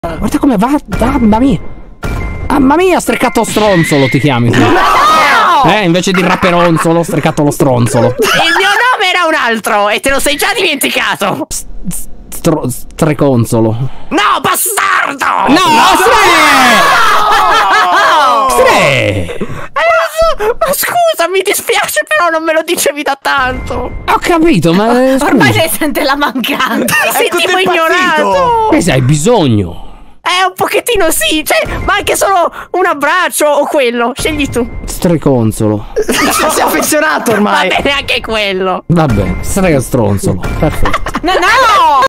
Guarda come va, mamma mia. Mamma mia, streccato stronzolo ti chiami tu. No! Invece di rapperonzolo, streccato lo stronzolo. Il mio nome era un altro e te lo sei già dimenticato. Streconsolo. No, bastardo! No, Stre! Ma scusa, mi dispiace, però non me lo dicevi da tanto. Ho capito, ma ormai ne sente la mancanza. Mi sentivo ignorato. Che hai bisogno? Un pochettino sì, cioè, ma anche solo un abbraccio o quello, scegli tu. Streconsolo. Sei affezionato ormai. Va bene anche quello. Vabbè, stronzolo. Perfetto. No!